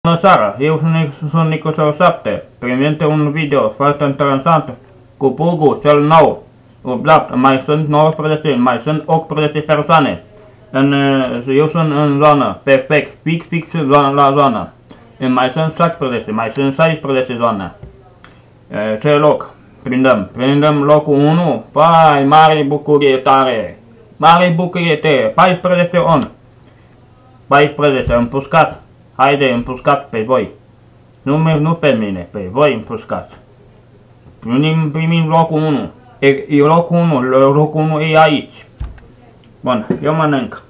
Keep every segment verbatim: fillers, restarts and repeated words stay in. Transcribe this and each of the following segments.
Bună seara, eu sunt, sunt Nicosel șapte, prezint un video foarte interesant cu Pugu cel nou. Ublapt, mai sunt nouăsprezece, mai sunt optsprezece persoane. În, eu sunt în zonă, perfect, fix, fix la zonă. Mai sunt șaisprezece, mai sunt șaisprezece zone. Ce loc? Prindem, prindem locul unu, pai, mare bucurie tare. Mare bucurie tare, paisprezece on. paisprezece, împuscat. Haide, împuscat pe voi. Nu, nu pe mine, pe voi împuscați. Primim, primim locul unu. E, e locul unu, locul unu e aici. Bun, eu mănânc.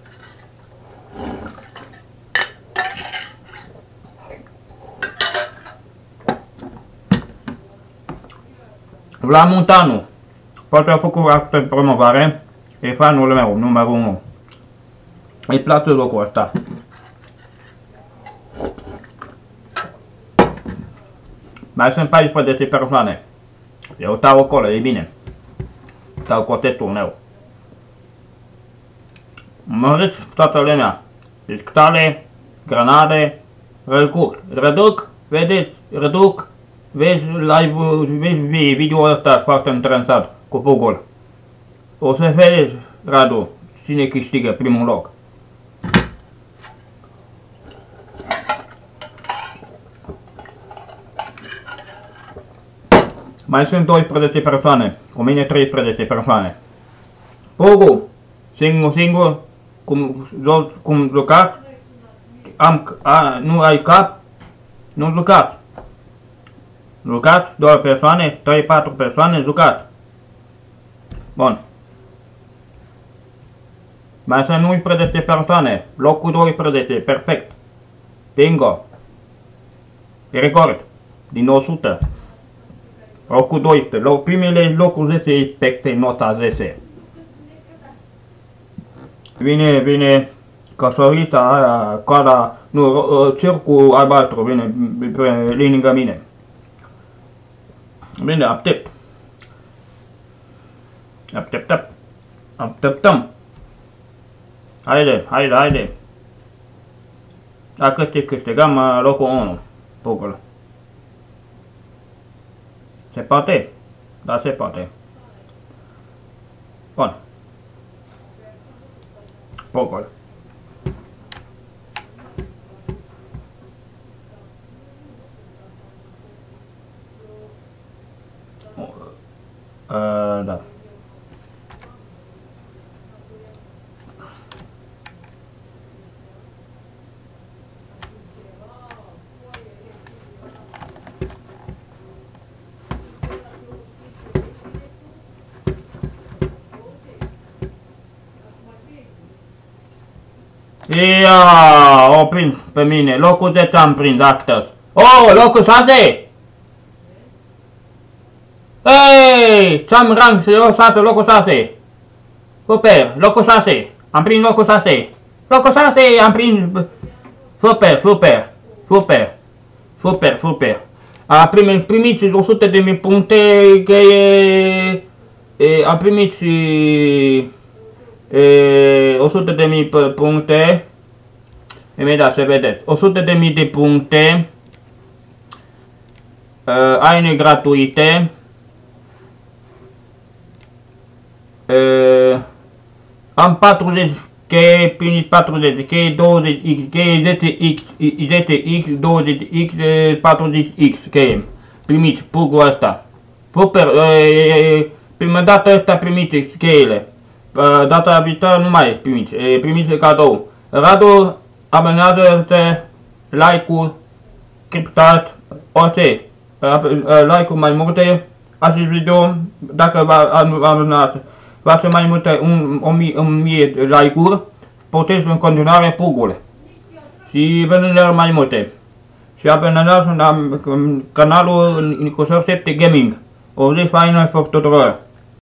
La Muntanu. Poate a făcut actă promovare. E fanul meu, numărul unu. Îi place locul ăsta. Mai sunt paisprezece persoane. Eu stau acolo, e bine. Stau cotetul meu. Măriți toată lumea. Pisctale, granade, reduc. Reduc, vedeți, reduc. Vezi live, vezi video-ul ăsta foarte interesant cu Pugul. O să vedeți, Radu, cine câștigă primul loc. Mai sunt doisprezece persoane, cu mine treisprezece persoane. Pugu, singur, singur, cum, cum jucați, am, a, nu ai cap, nu jucați. Jucați, două persoane, trei patru persoane, jucați. Bun. Mai sunt unsprezece persoane, locul doisprezece, perfect. Bingo. Record, din o sută. Locul doisprezece, primele locul zece e perfect, nota zece. Vine, vine căsărița aia, coada, nu, cercul albastru, vine lângă mine. Bine, aștept. Așteptăm. Așteptăm. Haide, haide, haide. Dacă te câștigăm locul unu, Pugul. Se poate? Da, se poate. Bun. Pugul. Uh, da. Ia, o prins pe mine. Locul zece am prins astăzi. Oh, locul șase! Hei, ce-am rang, șase, locul șase. Super, locul șase. Am prins locul șase. Locul șase, am prins. Super, super, super, super, super. A primit, primiți o sută de mii puncte, că e, e, a primit e, o sută de mii puncte. Imediat să vedeți. o sută de mii de puncte. Uh, aine gratuite. Uh, am patruzeci, că e primit patruzeci, că e douăzeci x, că e zece x, zece x, douăzeci x, patruzeci x, că e primiți Pugul ăsta. Super, uh, prima dată ăsta primiți cheile. Uh, data viitoare nu mai primiți, uh, primiți cadou. Radu, abonează-te, like-ul, criptat, orice. Like-ul mai multe, acest video, dacă vă abonați, va fi mai multe, un, o, mie, o mie de like-uri, puteți în continuare Pugul. Și vedeți mai multe. Și abonați la canalul Nicosel șapte Gaming. O zi faină tuturor.